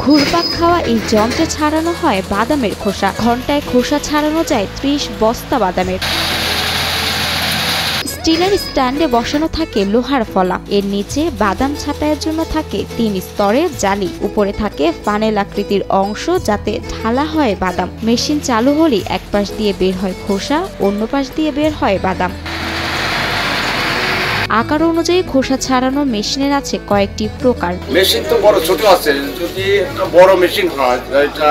ঘুরপাক খাওয়া এই যন্ত্রে ছাড়ানো হয় বাদামের খোসা। ঘন্টায় খোসা ছাড়ানো যায় 30 বস্তা বাদামের। স্টিলের স্ট্যান্ডে বসানো থাকে লোহার ফলা। এর নিচে বাদাম ছাঁটাইয়ের জন্য থাকে 3 স্তরের জালি। উপরে থাকে ফানেল আকৃতির অংশ যাতে ঢালা হয় বাদাম। মেশিন চালু হলেই এক পাশ দিয়ে বের হয় খোসা, অন্য পাশ দিয়ে বের হয় বাদাম। আকার অনুযায়ী খোসা ছাড়ানোর মেশিনের আছে কয়েকটি প্রকার। মেশিন তো বড় ছোট আছে। যদি একটা বড় মেশিন হয়, এটা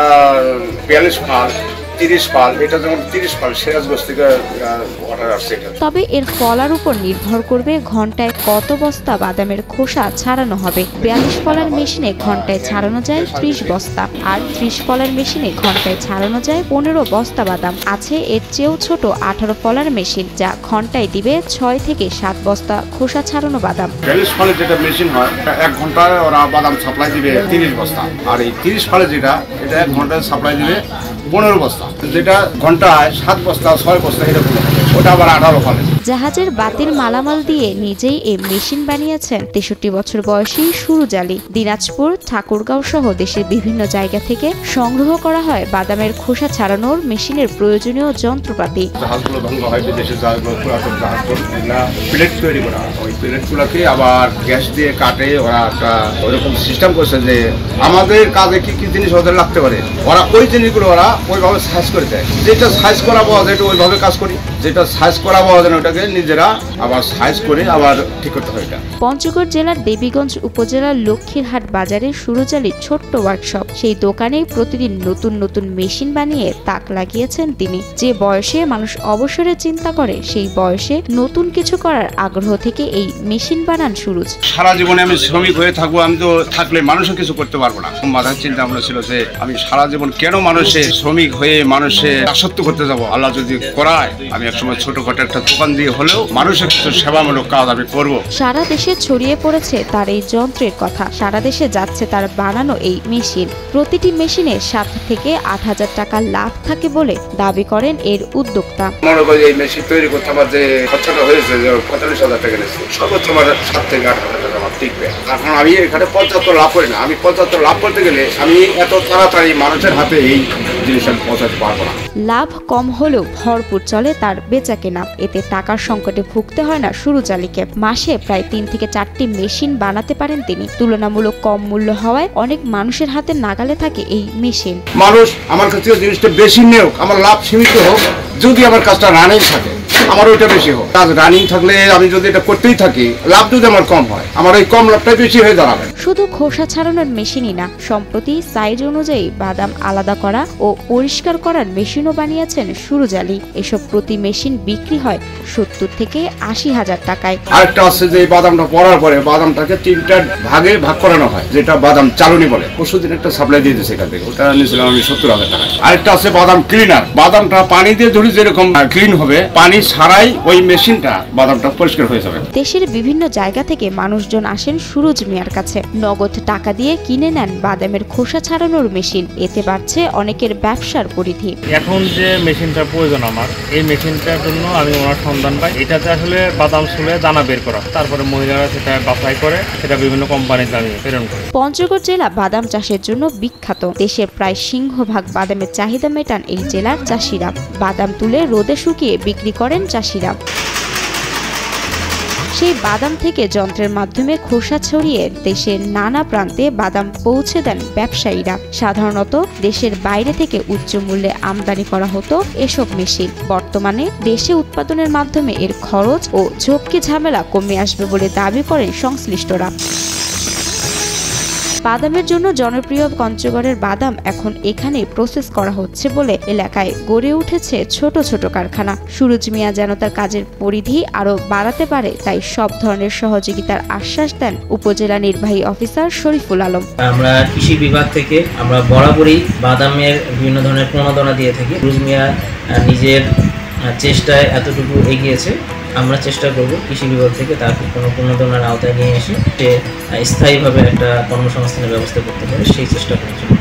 42 ফাল 30 ফাল, এটা যেমন 30 ফাল সিরাজগঞ্জ থেকে অর্ডার আসছে। তবে এর ফলার উপর নির্ভর করবে ঘন্টায় কত বস্তা বাদামের খোসা ছাড়ানো হবে। 42 ফলার মেশিনে ঘন্টায় ছাড়ানো যায় 30 বস্তা, আর 30 ফলার মেশিনে ঘন্টায় ছাড়ানো যায় 15 বস্তা বাদাম। আছে এর চেয়েও ছোট 18 ফলার মেশিন, যা ঘন্টায় দিবে 6 থেকে 7 বস্তা খোসা ছাড়ানো বাদাম। 42 ফলের যেটা মেশিন হয়, এটা 1 ঘন্টায় ওরা বাদাম সাপ্লাই দিবে 30 বস্তা, আর এই 30 ফলের যেটা, এটা 1 ঘন্টায় সাপ্লাই দিবে 15 বস্তা। যেটা ঘন্টায় 7 বস্তা 6 বস্তা এরকম, ওটা আবার 18 ফলের। জাহাজের বাতির মালামাল দিয়ে নিজেই এই মেশিন বানিয়েছেন 63 বছর বয়সী সুরুজ আলী। দিনাজপুর, ঠাকুরগাঁও সহ দেশের বিভিন্ন জায়গা থেকে সংগ্রহ করা হয় বাদামের খোসা ছাড়ানোর মেশিনের প্রয়োজনীয় যন্ত্রপাতি। জাহাজগুলো ভঙ্গ হয়, বিদেশের জাহাজগুলো, পুরাতন জাহাজগুলো, প্লেট তৈরি করা। ওই প্লেটগুলোকে আবার গ্যাস দিয়ে কাটে। ওরা একটা ওইরকম সিস্টেম করছে যে আমাদের কাজে কি কি জিনিস ওদের লাগতে পারে, ওরা ওই জিনিসগুলো ওরা ওইভাবে সাইজ করে দেয়। যেটা সাইজ করা পাওয়া যায় ওইভাবে কাজ করি, যেটা সাইজ করা পাওয়া যায় ওটাকে নিজেরা আবার সাইজ করে আবার ঠিক করতে হয়। এটা পঞ্চগড় জেলার দেবীগঞ্জ উপজেলার লক্ষ্মীরহাট বাজারে সুরুজ আলীর ছোট্ট ওয়ার্কশপ। সেই দোকানেই প্রতিদিন নতুন নতুন মেশিন বানিয়ে তাক লাগিয়েছেন তিনি। যে বয়সে মানুষ অবসরে চিন্তা করে, সেই বয়সে নতুন কিছু করার আগ্রহ থেকে এই মেশিন বানান সুরুজ। সারা জীবনে আমি শ্রমিক হয়ে থাকবো, আমি তো থাকলে মানুষও কিছু করতে পারবো না। মাথার চিন্তা ভাবনা ছিল যে আমি সারা জীবন কেন মানুষের শ্রমিক হয়ে মানুষের দাসত্ব করতে যাব। আল্লাহ যদি করায়, আমি একসময় ছোটখাটো একটা দোকান দিয়ে হলেও মানুষের কিছু সেবামূলক কাজ আমি করব। সারা দেশে ছড়িয়ে পড়েছে তার এই যন্ত্রের কথা। সারা দেশে যাচ্ছে তার বানানো এই মেশিন। প্রতিটি মেশিনে 7 থেকে 8,000 টাকা লাভ থাকে বলে দাবি করেন এর উদ্যোক্তা। মনে করি এই মেশিন তৈরি করতে আমার যে খরচাটা হয়েছে, 45,000 টাকা নিয়েছে, সর্বোচ্চ আমার 7 থেকে 8,000 টাকা আমার টিকবে। কারণ আমি এখানে 75 লাভ করি না। আমি 75 লাভ করতে গেলে আমি এত তাড়াতাড়ি মানুষের হাতে এই জিনিস আমি পৌঁছাতে পারবো না। লাভ কম হলেও ভরপুর চলে তার বেচা কেনা। এতে টাকার সংকটে ভুগতে হয় না সুরুজ আলীকে। মাসে প্রায় 3 থেকে 4টি মেশিন বানাতে পারেন তিনি। তুলনামূলক কম মূল্য হওয়ায় অনেক মানুষের হাতে নাগালে থাকে এই মেশিন। মানুষ আমার কাছে জিনিসটা বেশি নেওক, আমার লাভ সীমিত হোক, যদি আমার কাজটা রানিং থাকে আমার ওইটা বেশি হোক। কাজ রানিং থাকলে আমি যদি এটা করতেই থাকি, লাভ যদি আমার কম হয়, আমার এই কম লাভটাই বেশি হয়ে দাঁড়াবে। শুধু খোসা ছাড়ানোর মেশিনই না, সম্প্রতি সাইজ অনুযায়ী বাদাম আলাদা করা ও পরিষ্কার করার মেশিনও বানিয়েছেন সুরুজ আলী। এসব প্রতি মেশিন বিক্রি হয় 70 থেকে 80,000 টাকায়। আরেকটা আছে যে বাদামটা পড়ার পরে বাদামটাকে 3টা ভাগে ভাগ করানো হয়, যেটা বাদাম চালনি বলে। পরশুদিন একটা সাপ্লাই দিয়ে দিয়েছে এখান থেকে, ওটা নিয়েছিলাম আমি 70,000 টাকা। আরেকটা আছে বাদাম ক্লিনার। বাদামটা পানি দিয়ে ধরে যেরকম ক্লিন হবে, পানি ছাড়াই ওই মেশিনটা বাদামটা পরিষ্কার হয়ে যাবে। দেশের বিভিন্ন জায়গা থেকে মানুষজন আসেন সুরুজ মিয়ার কাছে। নগদ টাকা দিয়ে কিনে নেন বাদামের খোসা ছাড়ানোর মেশিন। এতে বাড়ছে অনেকের ব্যবসার পরিধি। এখন যে মেশিনটা প্রয়োজন আমার, এই মেশিনটার জন্য আমি ওনার সন্ধান পাই। এটাতে আসলে বাদাম ছুলে দানা বের করা, তারপরে মহিলারা সেটা বাছাই করে সেটা বিভিন্ন কোম্পানিতে আমি প্রেরণ করি। পঞ্চগড় জেলা বাদাম চাষের জন্য বিখ্যাত। দেশের প্রায় সিংহভাগ বাদামের চাহিদা মেটান এই জেলার চাষিরা। বাদাম তুলে রোদে শুকিয়ে বিক্রি করেন চাষিরা। সেই বাদাম থেকে যন্ত্রের মাধ্যমে খোসা ছড়িয়ে দেশের নানা প্রান্তে বাদাম পৌঁছে দেন ব্যবসায়ীরা। সাধারণত দেশের বাইরে থেকে উচ্চ মূল্যে আমদানি করা হতো এসব মেশিন। বর্তমানে দেশে উৎপাদনের মাধ্যমে এর খরচ ও ঝক্কি ঝামেলা কমে আসবে বলে দাবি করেন সংশ্লিষ্টরা। বাদামের জন্য জনপ্রিয় পঞ্চগড়ের বাদাম এখন এখানেই প্রসেস করা হচ্ছে বলে এলাকায় গড়ে উঠেছে ছোট ছোট কারখানা। সুরুজ মিয়া যেন তার কাজের পরিধি আরো বাড়াতে পারে, তাই সব ধরনের সহযোগিতার আশ্বাস দেন উপজেলা নির্বাহী অফিসার শরীফুল আলম। আমরা কৃষি বিভাগ থেকে আমরা বরাবরই বাদামের বিভিন্ন ধরনের প্রণোদনা দিয়ে থাকি। সুরুজ মিয়া নিজের চেষ্টায় এতটুকু এগিয়েছে, আমরা চেষ্টা করব কৃষি বিভাগ থেকে তাকে কোনো প্রণোদনার আওতায় নিয়ে এসে সে স্থায়ীভাবে একটা কর্মসংস্থানের ব্যবস্থা করতে পারে, সেই চেষ্টা করছি।